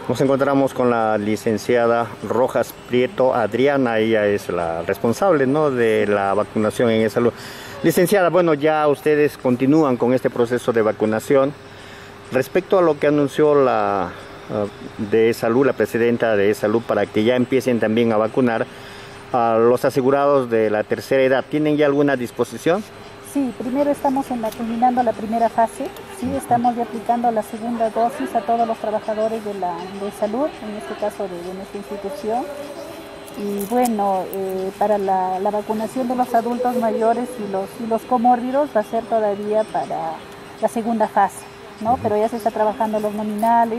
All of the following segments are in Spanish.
Nos encontramos con la licenciada Rojas Prieto Adriana, ella es la responsable, ¿no?, de la vacunación en salud. Licenciada, bueno, ya ustedes continúan con este proceso de vacunación. Respecto a lo que anunció la de salud, la presidenta de salud, para que ya empiecen también a vacunar a los asegurados de la tercera edad, ¿tienen ya alguna disposición? Sí, primero estamos culminando la primera fase, sí, estamos ya aplicando la segunda dosis a todos los trabajadores de salud, en este caso de nuestra institución. Y bueno, para la vacunación de los adultos mayores y los comórbidos va a ser todavía para la segunda fase, ¿no? Pero ya se está trabajando los nominales,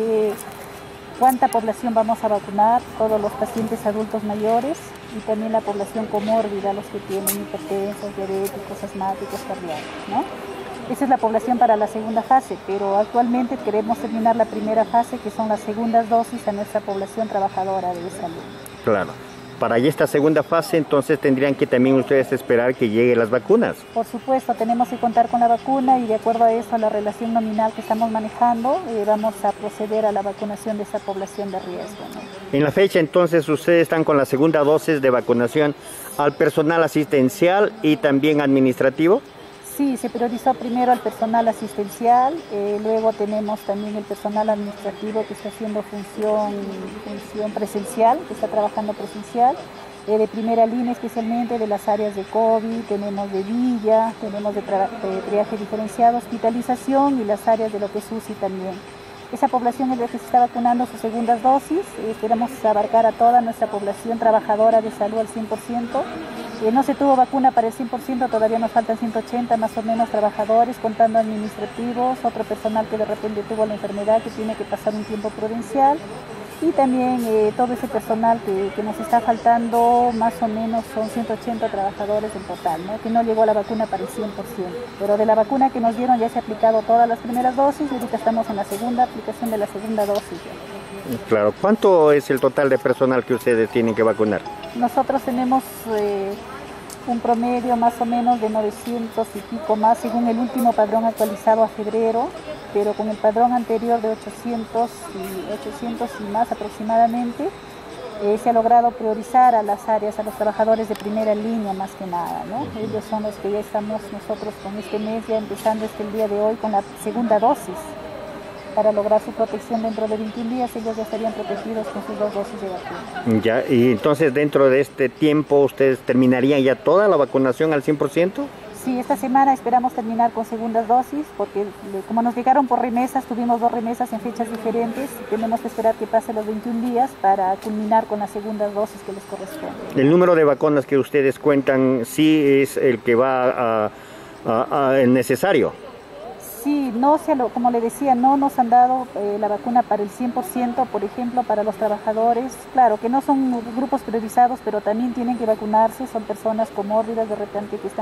cuánta población vamos a vacunar, todos los pacientes adultos mayores y también la población comórbida, los que tienen hipertensos, diabéticos, asmáticos, cardíacos, ¿no? Esa es la población para la segunda fase, pero actualmente queremos terminar la primera fase, que son las segundas dosis a nuestra población trabajadora de salud. Claro. Para esta segunda fase, entonces tendrían que también ustedes esperar que lleguen las vacunas. Por supuesto, tenemos que contar con la vacuna y de acuerdo a eso, a la relación nominal que estamos manejando, vamos a proceder a la vacunación de esa población de riesgo, ¿no? En la fecha, entonces, ustedes están con la segunda dosis de vacunación al personal asistencial y también administrativo. Sí, se priorizó primero al personal asistencial, luego tenemos también el personal administrativo que está haciendo función presencial, que está trabajando presencial, de primera línea especialmente de las áreas de COVID, tenemos de Villa, tenemos de triaje diferenciado, hospitalización y las áreas de lo que es UCI también. Esa población es la que se está vacunando sus segundas dosis, esperamos abarcar a toda nuestra población trabajadora de salud al 100%. No se tuvo vacuna para el 100%, todavía nos faltan 180 más o menos trabajadores, contando administrativos, otro personal que de repente tuvo la enfermedad que tiene que pasar un tiempo prudencial y también todo ese personal que nos está faltando, más o menos son 180 trabajadores en total, ¿no?, que no llegó la vacuna para el 100%, pero de la vacuna que nos dieron ya se ha aplicado todas las primeras dosis y ahorita estamos en la segunda aplicación de la segunda dosis. Claro, ¿cuánto es el total de personal que ustedes tienen que vacunar? Nosotros tenemos un promedio más o menos de 900 y pico más según el último padrón actualizado a febrero, pero con el padrón anterior de 800 y más aproximadamente, se ha logrado priorizar a las áreas, a los trabajadores de primera línea más que nada, ¿no? Ellos son los que ya estamos nosotros con este mes, ya empezando el día de hoy con la segunda dosis. Para lograr su protección dentro de 21 días, ellos ya estarían protegidos con sus 2 dosis de vacuna. Ya, y entonces dentro de este tiempo, ¿ustedes terminarían ya toda la vacunación al 100%? Sí, esta semana esperamos terminar con segundas dosis, porque como nos llegaron por remesas, tuvimos 2 remesas en fechas diferentes, tenemos que esperar que pase los 21 días para culminar con las segundas dosis que les corresponden. ¿El número de vacunas que ustedes cuentan sí es el que va el necesario? Sí, como le decía, no nos han dado la vacuna para el 100%, por ejemplo, para los trabajadores. Claro, que no son grupos priorizados, pero también tienen que vacunarse, son personas comórbidas de repente que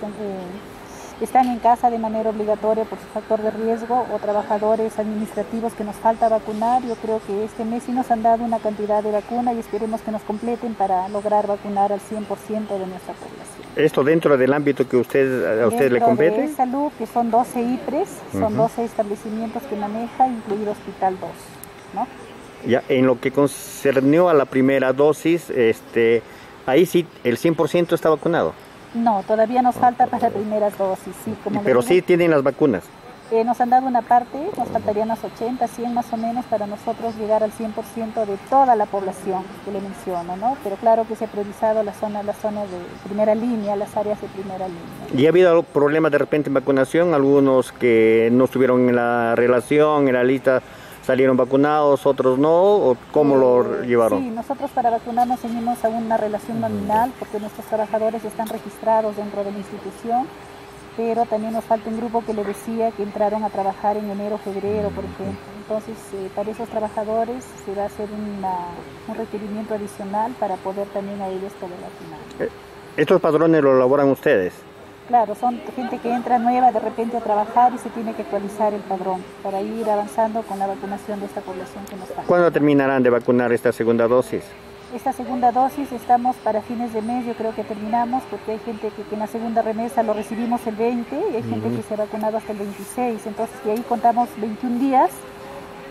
están en casa de manera obligatoria por su factor de riesgo o trabajadores administrativos que nos falta vacunar. Yo creo que este mes sí nos han dado una cantidad de vacuna y esperemos que nos completen para lograr vacunar al 100% de nuestra población. ¿Esto dentro del ámbito que a usted le compete? De salud, que son 12 IPRES, son 12 establecimientos que maneja, incluido Hospital 2, ¿no? Ya, en lo que concernió a la primera dosis, ahí sí, el 100% está vacunado. No, todavía nos falta para las primeras dosis, sí. Pero sí tienen las vacunas. Nos han dado una parte, nos faltarían las 80, 100 más o menos para nosotros llegar al 100% de toda la población que le menciono, ¿no? Pero claro que se ha priorizado las zonas de primera línea, las áreas de primera línea. ¿Y ha habido problemas de repente en vacunación? Algunos que no estuvieron en la relación, en la lista, salieron vacunados, otros no, ¿o cómo lo llevaron? Sí, nosotros para vacunarnos seguimos a una relación nominal porque nuestros trabajadores están registrados dentro de la institución, pero también nos falta un grupo que le decía que entraron a trabajar en enero, febrero, por ejemplo. Entonces, para esos trabajadores se va a hacer un requerimiento adicional para poder también a ellos poder vacunar. ¿Estos padrones lo elaboran ustedes? Claro, son gente que entra nueva de repente a trabajar y se tiene que actualizar el padrón para ir avanzando con la vacunación de esta población que nos falta. ¿Cuándo terminarán de vacunar esta segunda dosis? Esta segunda dosis estamos para fines de mes, yo creo que terminamos, porque hay gente que en la segunda remesa lo recibimos el 20 y hay gente que se ha vacunado hasta el 26, entonces de ahí contamos 21 días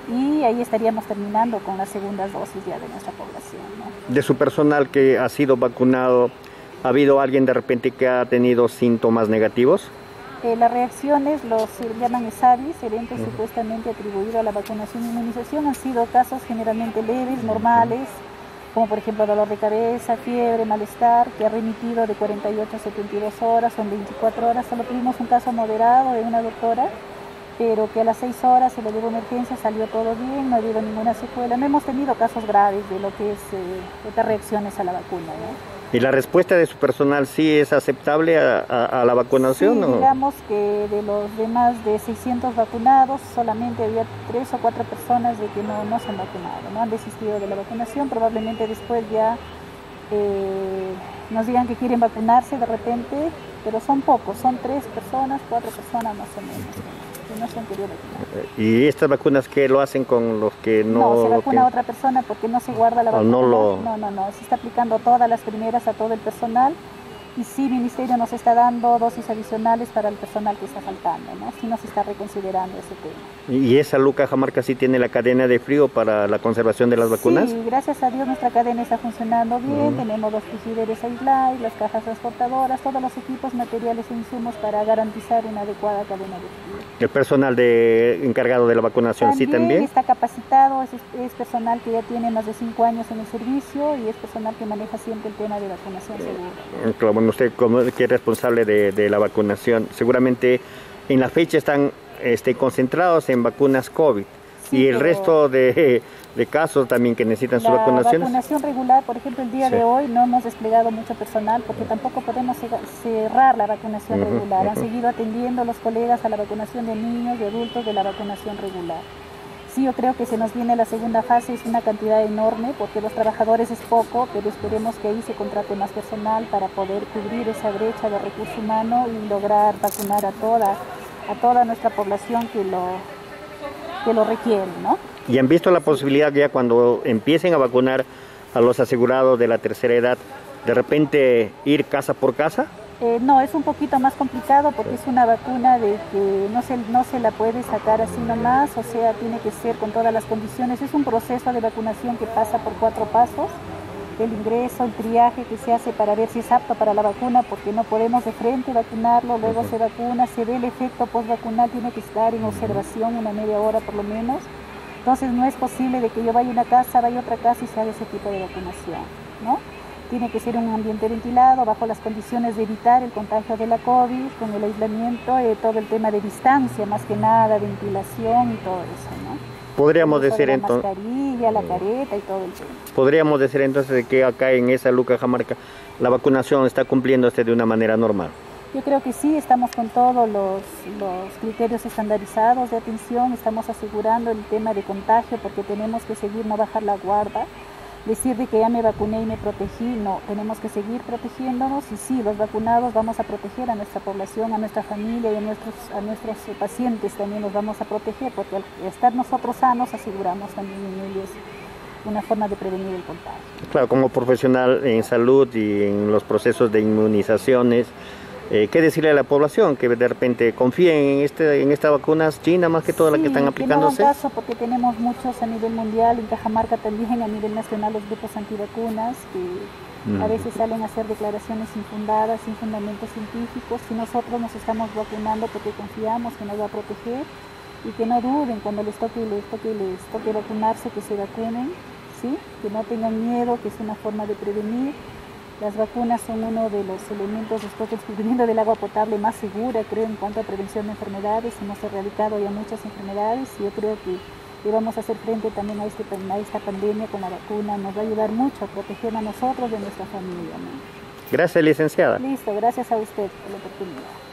y ahí estaríamos terminando con las segundas dosis ya de nuestra población, ¿no? De su personal que ha sido vacunado, ¿ha habido alguien de repente que ha tenido síntomas negativos? Las reacciones, se llaman ESAVIS, eventos supuestamente atribuidos a la vacunación e inmunización, han sido casos generalmente leves, normales, como por ejemplo dolor de cabeza, fiebre, malestar, que ha remitido de 48 a 72 horas o en 24 horas. Solo tuvimos un caso moderado de una doctora, pero que a las 6 horas se le dio emergencia, salió todo bien, no ha habido ninguna secuela. No hemos tenido casos graves de lo que es estas reacciones a la vacuna, ¿no? ¿Y la respuesta de su personal sí es aceptable a la vacunación? Sí, ¿o? digamos que de los demás de 600 vacunados, solamente había 3 o 4 personas de que no se han vacunado, no han desistido de la vacunación. Probablemente después ya nos digan que quieren vacunarse de repente, pero son pocos, son 3 personas, 4 personas más o menos, que no se han querido vacunar. ¿Y estas vacunas qué lo hacen con los que no? No, se vacuna a otra persona porque no se guarda la vacuna. No, se está aplicando todas las primeras a todo el personal. Y sí, el Ministerio nos está dando dosis adicionales para el personal que está faltando, ¿no? Sí nos está reconsiderando ese tema. ¿Y esa Salud Cajamarca sí tiene la cadena de frío para la conservación de las vacunas? Sí, gracias a Dios nuestra cadena está funcionando bien, tenemos los frigideros aislados, las cajas transportadoras, todos los equipos, materiales e insumos para garantizar una adecuada cadena de frío. ¿El personal encargado de la vacunación sí también? Está capacitado, es personal que ya tiene más de 5 años en el servicio y es personal que maneja siempre el tema de vacunación segura. Claro, bueno, usted como que es responsable de la vacunación, seguramente en la fecha están concentrados en vacunas COVID. Sí, y el resto de casos también que necesitan su vacunación. La vacunación regular, por ejemplo, el día de hoy no hemos desplegado mucho personal porque tampoco podemos cerrar la vacunación regular. Han seguido atendiendo los colegas a la vacunación de niños, de adultos, de la vacunación regular. Sí, yo creo que se nos viene la segunda fase, es una cantidad enorme porque los trabajadores es poco, pero esperemos que ahí se contrate más personal para poder cubrir esa brecha de recurso humano y lograr vacunar a toda nuestra población que lo requiere, ¿no? ¿Y han visto la posibilidad ya cuando empiecen a vacunar a los asegurados de la tercera edad, de repente ir casa por casa? No, es un poquito más complicado porque es una vacuna de que no se la puede sacar así nomás, o sea, tiene que ser con todas las condiciones. Es un proceso de vacunación que pasa por 4 pasos. El ingreso, el triaje que se hace para ver si es apto para la vacuna, porque no podemos de frente vacunarlo, luego se vacuna, se ve el efecto postvacunal, tiene que estar en observación una media hora por lo menos. Entonces no es posible de que yo vaya a una casa, vaya a otra casa y se haga ese tipo de vacunación, ¿no? Tiene que ser un ambiente ventilado, bajo las condiciones de evitar el contagio de la COVID, con el aislamiento, todo el tema de distancia, más que nada, ventilación y todo eso, ¿no? Podríamos decir entonces la mascarilla, la careta y todo el tema. Podríamos decir entonces que acá en esa Salud Cajamarca la vacunación está cumpliéndose de una manera normal. Yo creo que sí, estamos con todos los criterios estandarizados de atención, estamos asegurando el tema de contagio porque tenemos que seguir, no bajar la guardia. Decir de que ya me vacuné y me protegí, no, tenemos que seguir protegiéndonos y sí, los vacunados vamos a proteger a nuestra población, a nuestra familia y a nuestros pacientes también los vamos a proteger porque al estar nosotros sanos aseguramos también en ellos una forma de prevenir el contagio. Claro, como profesional en salud y en los procesos de inmunizaciones, ¿qué decirle a la población? Que de repente confíen en estas vacunas chinas más que todas las que están aplicándose. Sí, no hagan caso porque tenemos muchos a nivel mundial, en Cajamarca también, a nivel nacional los grupos antivacunas que a veces salen a hacer declaraciones infundadas, sin fundamentos científicos. Y nosotros nos estamos vacunando porque confiamos que nos va a proteger y que no duden cuando les toque vacunarse, que se vacunen, ¿sí? Que no tengan miedo, que es una forma de prevenir. Las vacunas son uno de los elementos después del descubrimiento del agua potable más segura, creo, en cuanto a prevención de enfermedades. Hemos erradicado ya muchas enfermedades y yo creo que vamos a hacer frente también a esta pandemia con la vacuna. Nos va a ayudar mucho a proteger a nosotros y a nuestra familia, ¿no? Gracias, licenciada. Listo, gracias a usted por la oportunidad.